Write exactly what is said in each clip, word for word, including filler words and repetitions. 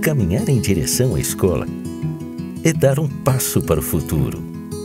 Caminhar em direção à escola é dar um passo para o futuro.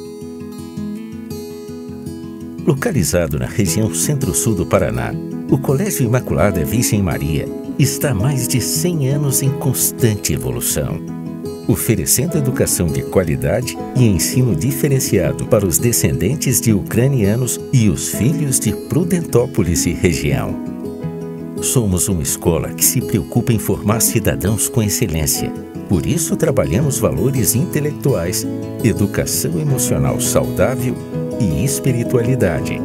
Localizado na região centro-sul do Paraná, o Colégio Imaculada Virgem Maria está há mais de cem anos em constante evolução, oferecendo educação de qualidade e ensino diferenciado para os descendentes de ucranianos e os filhos de Prudentópolis e região. Somos uma escola que se preocupa em formar cidadãos com excelência. Por isso, trabalhamos valores intelectuais, educação emocional saudável e espiritualidade.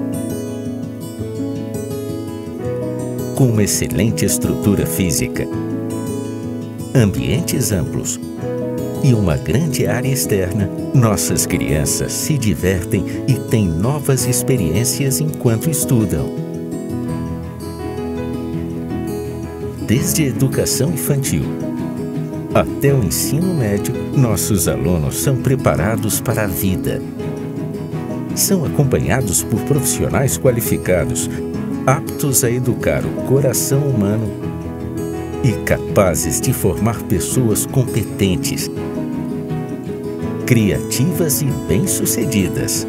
Com uma excelente estrutura física, ambientes amplos e uma grande área externa, nossas crianças se divertem e têm novas experiências enquanto estudam. Desde a educação infantil até o ensino médio, nossos alunos são preparados para a vida. São acompanhados por profissionais qualificados, aptos a educar o coração humano e capazes de formar pessoas competentes, criativas e bem-sucedidas.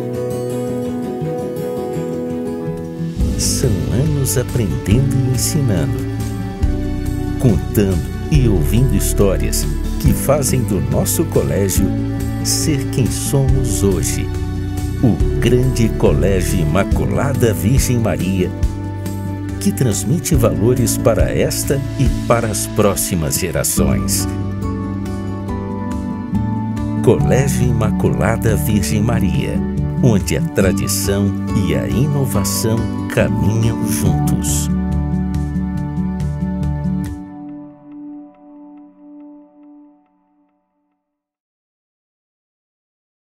São anos aprendendo e ensinando, contando e ouvindo histórias que fazem do nosso colégio ser quem somos hoje. O grande Colégio Imaculada Virgem Maria, que transmite valores para esta e para as próximas gerações. Colégio Imaculada Virgem Maria, onde a tradição e a inovação caminham juntos.